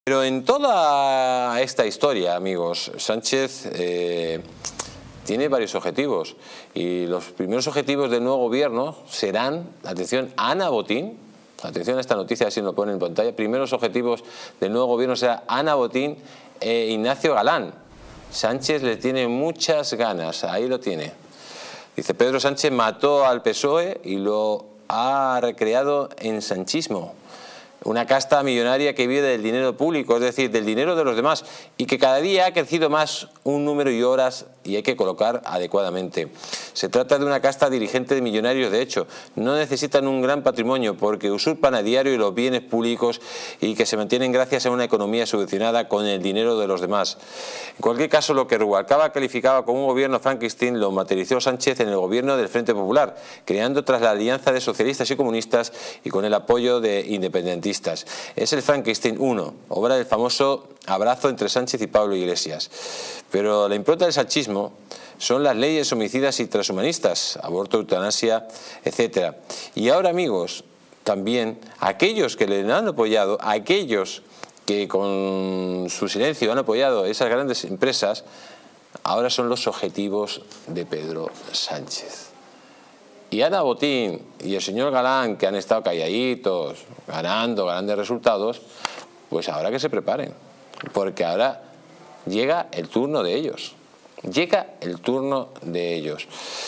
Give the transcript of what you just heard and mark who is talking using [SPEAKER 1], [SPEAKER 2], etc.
[SPEAKER 1] Pero en toda esta historia, amigos, Sánchez tiene varios objetivos. Y los primeros objetivos del nuevo gobierno serán, atención, Ana Botín, atención a esta noticia, así lo pone en pantalla, primeros objetivos del nuevo gobierno serán Ana Botín e Ignacio Galán. Sánchez le tiene muchas ganas, ahí lo tiene. Dice, Pedro Sánchez mató al PSOE y lo ha recreado en sanchismo. Una casta millonaria que vive del dinero público, es decir, del dinero de los demás, y que cada día ha crecido más un número y horas y hay que colocar adecuadamente. Se trata de una casta dirigente de millonarios, de hecho, no necesitan un gran patrimonio porque usurpan a diario los bienes públicos y que se mantienen gracias a una economía subvencionada con el dinero de los demás. En cualquier caso, lo que Rubalcaba calificaba como un gobierno Frankenstein lo materializó Sánchez en el gobierno del Frente Popular, creando tras la alianza de socialistas y comunistas y con el apoyo de independentistas. Es el Frankenstein 1, obra del famoso abrazo entre Sánchez y Pablo Iglesias. Pero la impronta del sanchismo son las leyes homicidas y transhumanistas, aborto, eutanasia, etc. Y ahora, amigos, también aquellos que le han apoyado, aquellos que con su silencio han apoyado esas grandes empresas, ahora son los objetivos de Pedro Sánchez. Y Ana Botín y el señor Galán, que han estado calladitos, ganando grandes resultados, pues ahora que se preparen, porque ahora llega el turno de ellos. Llega el turno de ellos.